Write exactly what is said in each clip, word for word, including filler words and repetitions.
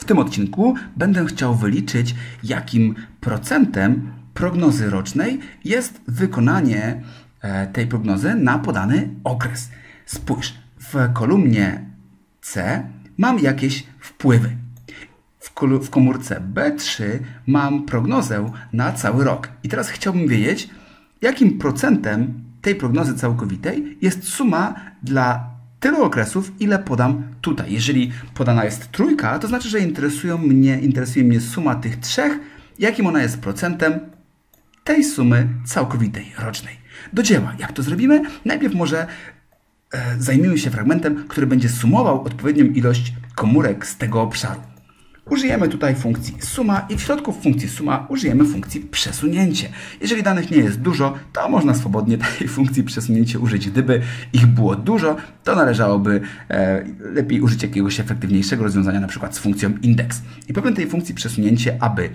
W tym odcinku będę chciał wyliczyć, jakim procentem prognozy rocznej jest wykonanie tej prognozy na podany okres. Spójrz, w kolumnie C mam jakieś wpływy. W komórce B trzy mam prognozę na cały rok. I teraz chciałbym wiedzieć, jakim procentem tej prognozy całkowitej jest suma dla tylu okresów, ile podam tutaj. Jeżeli podana jest trójka, to znaczy, że interesują mnie, interesuje mnie suma tych trzech, jakim ona jest procentem tej sumy całkowitej rocznej. Do dzieła. Jak to zrobimy? Najpierw może e, zajmijmy się fragmentem, który będzie sumował odpowiednią ilość komórek z tego obszaru. Użyjemy tutaj funkcji suma i w środku funkcji suma użyjemy funkcji przesunięcie. Jeżeli danych nie jest dużo, to można swobodnie tej funkcji przesunięcie użyć. Gdyby ich było dużo, to należałoby e, lepiej użyć jakiegoś efektywniejszego rozwiązania, na przykład z funkcją indeks. I powiem tej funkcji przesunięcie, aby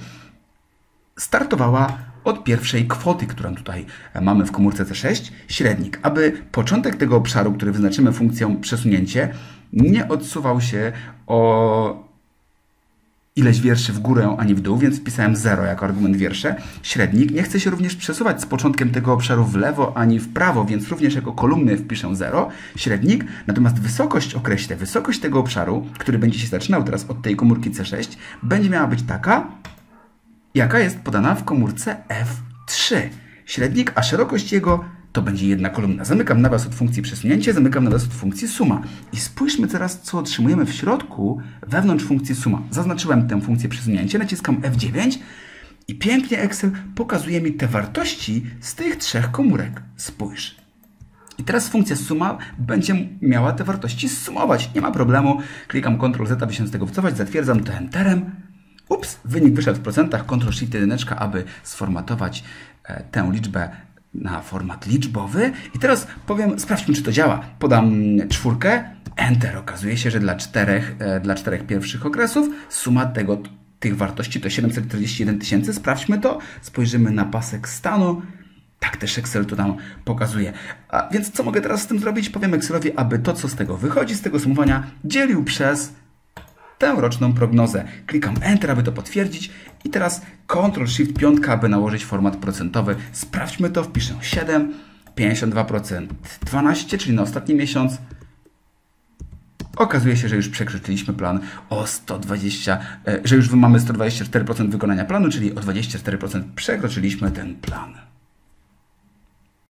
startowała od pierwszej kwoty, którą tutaj mamy w komórce C sześć, średnik, aby początek tego obszaru, który wyznaczymy funkcją przesunięcie, nie odsuwał się o ileś wierszy w górę, ani w dół, więc wpisałem zero jako argument wiersze. Średnik nie chce się również przesuwać z początkiem tego obszaru w lewo, ani w prawo, więc również jako kolumny wpiszę zero. Średnik, natomiast wysokość określę. Wysokość tego obszaru, który będzie się zaczynał teraz od tej komórki C sześć, będzie miała być taka, jaka jest podana w komórce F trzy. Średnik, a szerokość jego to będzie jedna kolumna. Zamykam nawias od funkcji przesunięcie, zamykam nawias od funkcji suma. I spójrzmy teraz, co otrzymujemy w środku wewnątrz funkcji suma. Zaznaczyłem tę funkcję przesunięcie, naciskam F dziewięć i pięknie Excel pokazuje mi te wartości z tych trzech komórek. Spójrz. I teraz funkcja suma będzie miała te wartości zsumować. Nie ma problemu. Klikam kontrol Z, aby się z tego wycofać, zatwierdzam to Enterem. Ups, wynik wyszedł w procentach, kontrol shift jeden, aby sformatować e, tę liczbę na format liczbowy. I teraz powiem, sprawdźmy, czy to działa. Podam czwórkę, Enter. Okazuje się, że dla czterech, e, dla czterech pierwszych okresów suma tego, tych wartości to siedemset czterdzieści jeden tysięcy. Sprawdźmy to. Spojrzymy na pasek stanu. Tak też Excel to nam pokazuje. A więc co mogę teraz z tym zrobić? Powiem Excelowi, aby to, co z tego wychodzi, z tego sumowania, dzielił przez tę roczną prognozę. Klikam Enter, aby to potwierdzić i teraz kontrol shift pięć, aby nałożyć format procentowy. Sprawdźmy to, wpiszę siedem, pięćdziesiąt dwa procent, dwanaście, czyli na ostatni miesiąc. Okazuje się, że już przekroczyliśmy plan o sto dwadzieścia, że już mamy sto dwadzieścia cztery procent wykonania planu, czyli o dwadzieścia cztery procent przekroczyliśmy ten plan.